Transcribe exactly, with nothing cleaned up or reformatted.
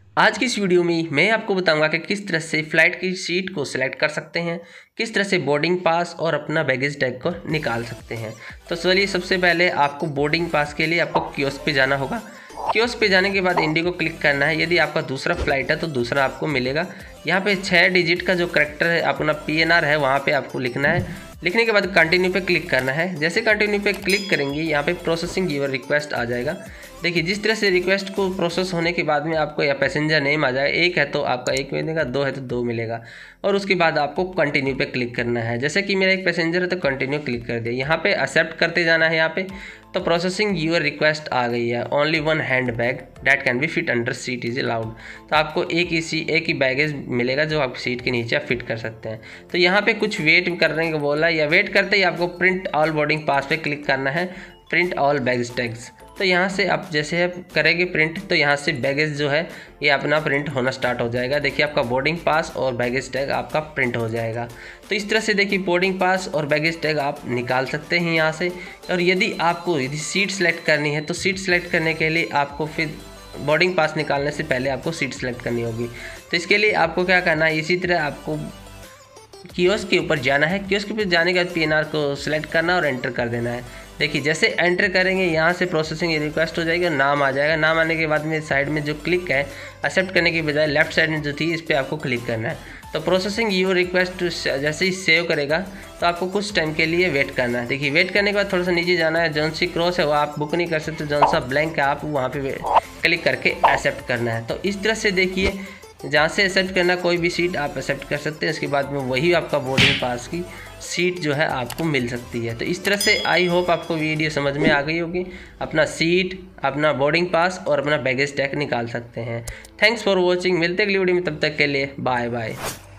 आज की इस वीडियो में मैं आपको बताऊंगा कि किस तरह से फ़्लाइट की सीट को सिलेक्ट कर सकते हैं, किस तरह से बोर्डिंग पास और अपना बैगेज टैग को निकाल सकते हैं। तो चलिए सबसे पहले आपको बोर्डिंग पास के लिए आपको कियोस्क पे जाना होगा। कियोस्क पे जाने के बाद इंडिगो क्लिक करना है। यदि आपका दूसरा फ्लाइट है तो दूसरा आपको मिलेगा। यहाँ पे छः डिजिट का जो करेक्टर है अपना पी एन आर है वहाँ पे आपको लिखना है। लिखने के बाद कंटिन्यू पे क्लिक करना है। जैसे कंटिन्यू पे क्लिक करेंगे यहाँ पे प्रोसेसिंग यूर रिक्वेस्ट आ जाएगा। देखिए जिस तरह से रिक्वेस्ट को प्रोसेस होने के बाद में आपको या पैसेंजर नेम आ जाएगा। एक है तो आपका एक मिलेगा, दो है तो दो मिलेगा और उसके बाद आपको कंटिन्यू पे क्लिक करना है। जैसे कि मेरा एक पैसेंजर है तो कंटिन्यू क्लिक कर दिया। यहाँ पे एक्सेप्ट करते जाना है। यहाँ पे तो प्रोसेसिंग यूर रिक्वेस्ट आ गई है। Only one hand bag that can be fit under seat is allowed. तो आपको एक ही सी एक ही बैगेज मिलेगा जो आप सीट के नीचे आप फिट कर सकते हैं। तो यहाँ पे कुछ वेट करने को बोला या वेट करते ही आपको प्रिंट ऑल बोर्डिंग पास पे क्लिक करना है, प्रिंट ऑल बैगेज टैग्स। तो यहाँ से आप जैसे आप करेंगे प्रिंट तो यहाँ से बैगेज जो है ये अपना प्रिंट होना स्टार्ट हो जाएगा। देखिए आपका बोर्डिंग पास और बैगेज टैग आपका प्रिंट हो जाएगा। तो इस तरह से देखिए बोर्डिंग पास और बैगेज टैग आप निकाल सकते हैं यहाँ से। और यदि आपको यदि सीट सेलेक्ट करनी है तो सीट सेलेक्ट करने के लिए आपको फिर बोर्डिंग पास निकालने से पहले आपको सीट सेलेक्ट करनी होगी। तो इसके लिए आपको क्या करना है, इसी तरह आपको कियोस्क के ऊपर जाना है। कियोस्क के ऊपर जाने के बाद पी एन आर को सिलेक्ट करना और एंटर कर देना है। देखिए जैसे एंटर करेंगे यहाँ से प्रोसेसिंग रिक्वेस्ट हो जाएगा, नाम आ जाएगा। नाम आने के बाद में साइड में जो क्लिक है एक्सेप्ट करने की बजाय लेफ्ट साइड में जो थी इस पर आपको क्लिक करना है। तो प्रोसेसिंग यूर रिक्वेस्ट जैसे ही सेव करेगा तो आपको कुछ टाइम के लिए वेट करना है। देखिए वेट करने के बाद थोड़ा सा नीचे जाना है। जौन सी क्रॉस है वो आप बुक नहीं कर सकते, जौन सा ब्लैंक है आप वहाँ पे क्लिक करके एक्सेप्ट करना है। तो इस तरह से देखिए जहाँ से एक्सेप्ट करना कोई भी सीट आप एक्सेप्ट कर सकते हैं। उसके बाद में वही आपका बोर्डिंग पास की सीट जो है आपको मिल सकती है। तो इस तरह से आई होप आपको वीडियो समझ में आ गई होगी। अपना सीट, अपना बोर्डिंग पास और अपना बैगेज टैग निकाल सकते हैं। Thanks for watching. मिलते अगली वीडियो में, तब तक के लिए बाय बाय।